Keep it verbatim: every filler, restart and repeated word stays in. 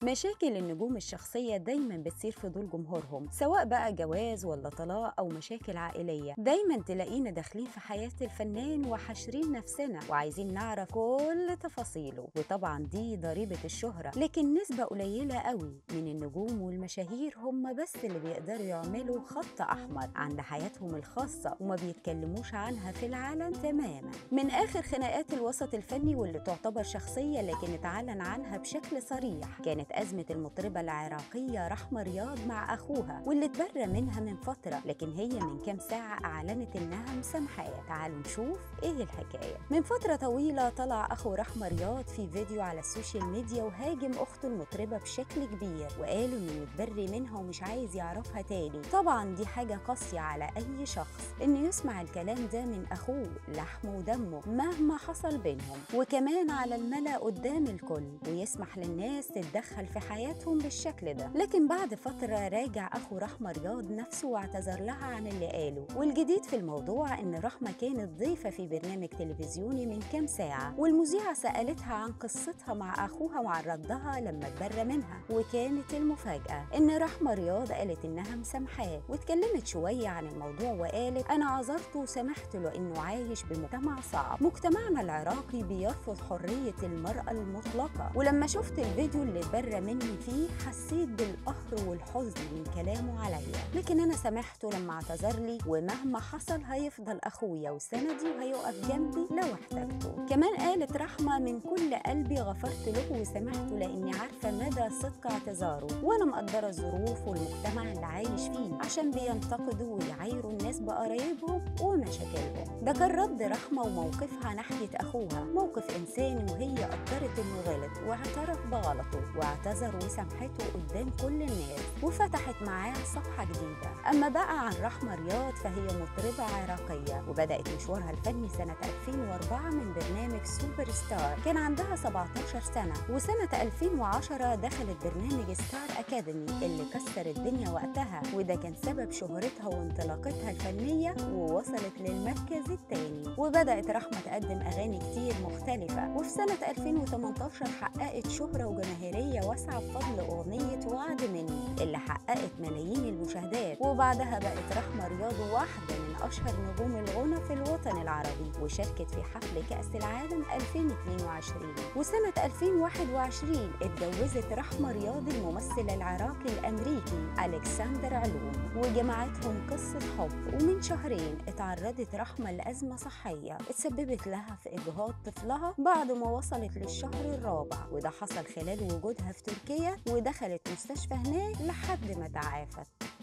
مشاكل النجوم الشخصية دايما بتصير في دول جمهورهم، سواء بقى جواز ولا طلاق أو مشاكل عائلية. دايما تلاقينا داخلين في حياة الفنان وحاشرين نفسنا وعايزين نعرف كل تفاصيله، وطبعا دي ضريبة الشهرة. لكن نسبة قليلة قوي من النجوم والمشاهير هم بس اللي بيقدروا يعملوا خط أحمر عند حياتهم الخاصة وما بيتكلموش عنها في العلن تماما. من آخر خناقات الوسط الفني واللي تعتبر شخصية لكن اتعلن عنها بشكل صريح كانت أزمة المطربة العراقية رحمة رياض مع أخوها، واللي اتبرى منها من فترة، لكن هي من كام ساعة أعلنت إنها مسامحاه. تعالوا نشوف إيه الحكاية. من فترة طويلة طلع أخو رحمة رياض في فيديو على السوشيال ميديا وهاجم أخته المطربة بشكل كبير، وقالوا إنه متبري منها ومش عايز يعرفها تاني. طبعا دي حاجة قاسية على أي شخص إنه يسمع الكلام ده من أخوه لحمه ودمه مهما حصل بينهم، وكمان على الملأ قدام الكل، ويسمح للناس تتدخل في حياتهم بالشكل ده. لكن بعد فترة راجع أخو رحمة رياض نفسه واعتذر لها عن اللي قاله. والجديد في الموضوع إن رحمة كانت ضيفة في برنامج تلفزيوني من كام ساعة، والمذيعة سألتها عن قصتها مع أخوها وعن ردها لما اتبرى منها. وكانت المفاجأة إن رحمة رياض قالت إنها مسامحاه، واتكلمت شوية عن الموضوع وقالت أنا عذرته وسمحت له إنه عايش بمجتمع صعب. مجتمعنا العراقي بيرفض حرية المرأة المطلقة، ولما شفت الفيديو اللي اتبرى مني فيه حسيت بالقهر والحزن من كلامه عليا، لكن أنا سامحته لما اعتذر لي، ومهما حصل هيفضل أخويا وسندي وهيقف جنبي لو احتجته. كمان قالت رحمة من كل قلبي غفرت له وسامحته لأني عارفة مدى صدق اعتذاره، وأنا مقدرة الظروف والمجتمع اللي عايش فيه عشان بينتقدوا ويعايروا الناس بقرايبهم ومشاكلهم. ده كان رد رحمة وموقفها ناحية أخوها، موقف إنساني، وهي قدرت إنه غلط واعترف بغلطه واعتذر وسامحته قدام كل الناس وفتحت معاه صفحة جديدة. أما بقى عن رحمة رياض فهي مطربة عراقية وبدأت مشوارها الفني سنة ألفين وأربعة من برنامج سوبر ستار، كان عندها سبعتاشر سنة. وسنة ألفين وعشرة دخلت برنامج ستار أكاديمي اللي كسر الدنيا وقتها، وده كان سبب شهرتها وانطلاقتها الفنية ووصلت للمركز الثاني. وبدأت رحمة تقدم أغاني كتير مختلفة، وفي سنة ألفين وتمنتاشر حققت شهرة وجماهيرية واسعة بفضل أغنية وعد مني اللي حققت ملايين المشاهدات. وبعدها بقت رحمة رياض واحدة من أشهر نجوم الغنى في الوطن العربي، وشاركت في حفل كأس العالم ألفين واثنين وعشرين. وسنة ألفين وواحد وعشرين اتجوزت رحمة رياض الممثل العراقي الأمريكي ألكسندر علوم، وجمعتهم قصة حب. ومن شهرين اتعرضت رحمة لأزمة صحية اتسببت لها في إجهاض طفلها بعد ما وصلت للشهر الرابع، وده حصل خلال وجودها في تركيا، ودخلت مستشفى هناك لحد ما تعافت.